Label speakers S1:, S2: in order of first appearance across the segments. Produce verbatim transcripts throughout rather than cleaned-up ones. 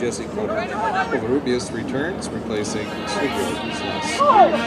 S1: as he Rubius returns, replacing Tigard, who's lost.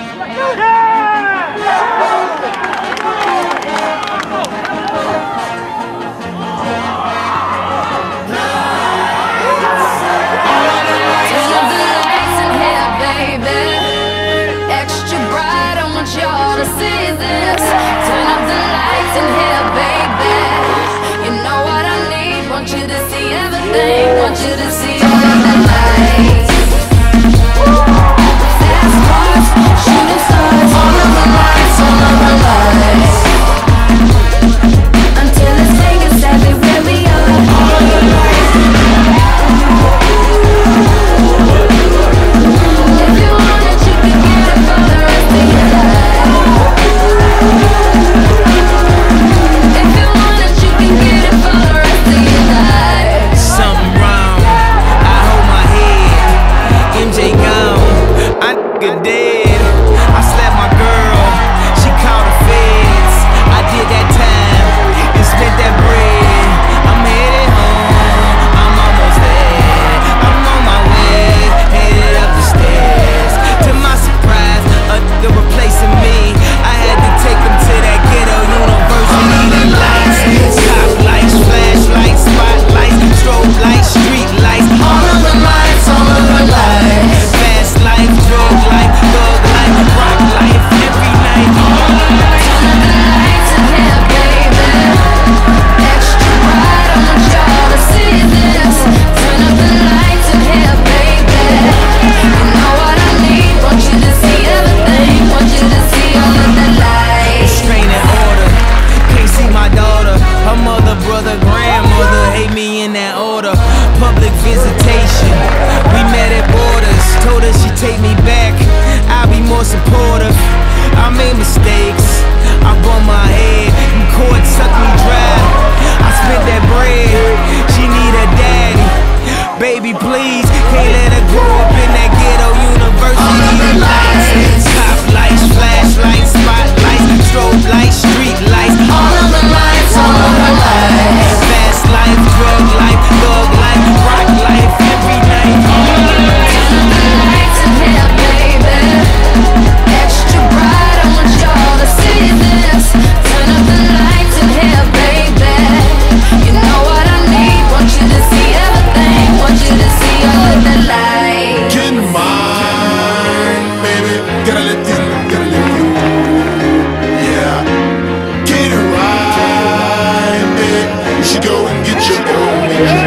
S2: Want you to see all of the lights. Fast cars, shooting stars, all of the lights, all of the lights. Until it's taken sadly where we are. All of the lights. If you want it, you can get it for the rest of your life. If you want it, you can get it for the rest of your life.
S3: Something wrong, I hold my head. M J gone, I nigga dead. I slapped my girl, she called the feds. I did that time and spent that bread. I'm headed home, I'm almost there. I'm on my way, headed up the stairs. To my surprise, a nigga replacing me. I had to take him to that ghetto university. The lights, top lights, flashlights, spotlights, strobe lights, street lights, all of the lights, all of the lights. Fast life, drug life, thug life, rock life, every night. All of the lights.
S2: Turn up the lights in here, baby. Extra bright, I want y'all to see this. Turn up the lights in here, baby. You know what I need. Want you to see everything. Want you to see all of the lights.
S3: Restraining order, can't see my daughter. Her mother, brother, grandmother hate me in that order. Public visitation, we met at borders. Told her she'd take me back, I'll be more supportive. I made mistakes, I bumped my head, and court sucked me dry. I spent that bread, she need a daddy. Baby, please, can't let her grow up in that ghetto university. The lights, top lights, flashlights, spotlights, strobe lights, street lights, all of the lights, all of the lights. Fast life, drug life, thug life, rock life, every night. All of the lights.
S2: Turn up the lights in here, baby. Extra bright, I want y'all to see this. Turn up the lights in here, baby. You know what I need. Want you to see everything. Want you to see all of the lights.
S4: Get mine, baby. Gotta let you, gotta let you. Yeah. Get it right, baby. You should go and get your own.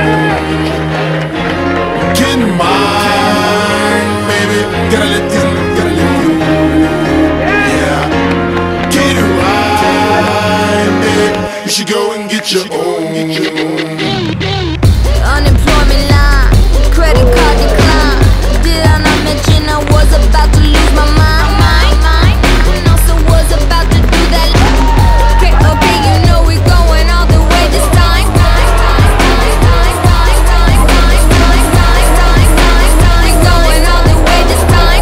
S4: Get mine, baby. Gotta let you, gotta let you. Yeah. Get it right, baby. You should go and get your own.
S2: Unemployment line, credit card decline. Did I not mention I was about to lose my mind? And also was about to do that. Okay, okay, you know we're going all the way this time. We're going all the way this time.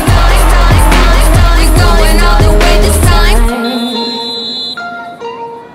S2: We're going all the way this time.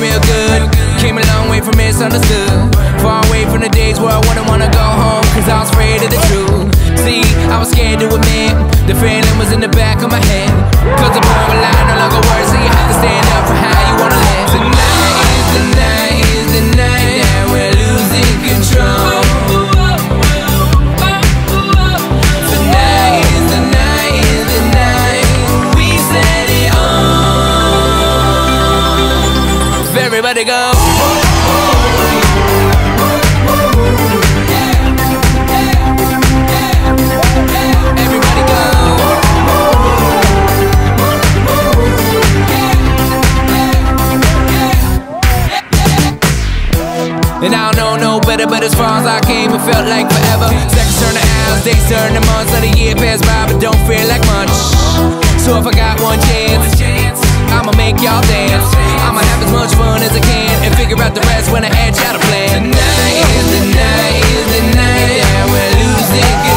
S3: real good. Came a long way from misunderstood. Far away from the days where I wouldn't wanna go home, cause I was afraid of the truth. See, I was scared to admit the feeling was in the back of my head. Cause the boy will lie no longer works, so you have to stand up for how you wanna live. Tonight is the night, is the night that we're losing control. Tonight is the night, is the night we set it on. So everybody go. And I don't know no better, but as far as I came, it felt like forever. Seconds turn to hours, days turn to months, let a year pass by, but don't feel like much. So if I got one chance, I'ma make y'all dance. I'ma have as much fun as I can and figure out the rest when I hatch out a plan. Tonight is the night, is the night that we're losing.